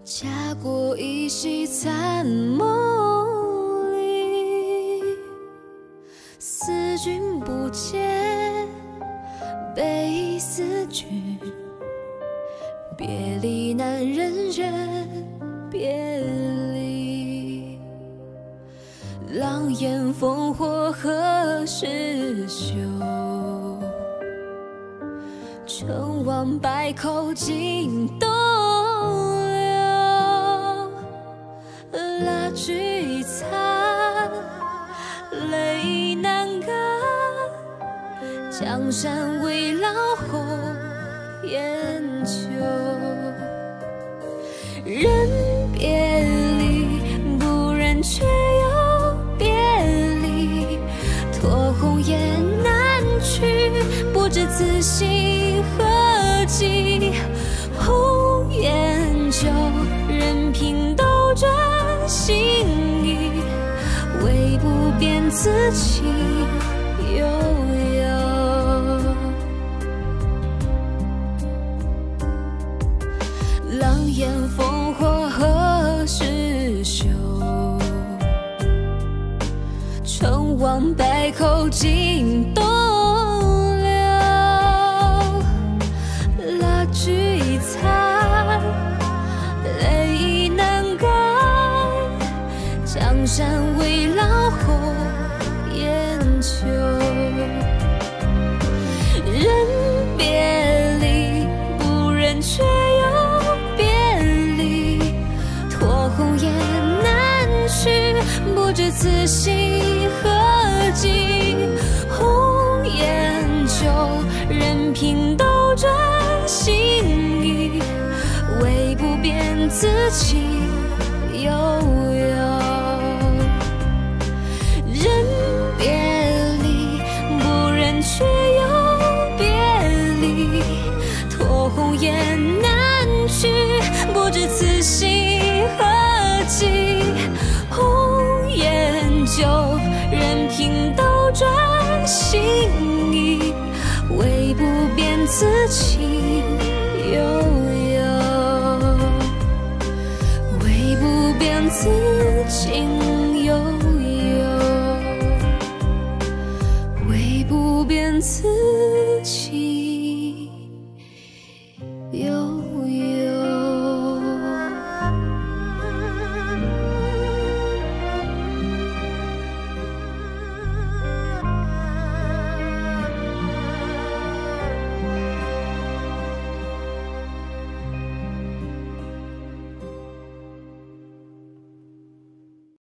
家国依稀残梦里，思君不见，悲思君。别离难忍忍别离，狼烟烽火何时休？成王败寇尽东流，蜡炬已残，泪难干。江山未老红颜旧，人别离，不忍却又别离。托鸿雁南去，不知此心何寄。红颜旧，任凭斗转星移，唯不变此情悠悠。狼烟烽火何时休？成王败寇尽东流，蜡炬已残，泪已难干。江山未老红颜旧，人别离，不忍却又别离。托鸿雁南去，不知此心何寄。红颜旧，任凭斗转星移，唯不变此情悠悠。人别离，不忍却又别离。托鸿雁南去，不知此心何寄。红颜旧，任凭斗转星移，唯不变此情悠悠，唯不变此情悠悠，唯不变此情。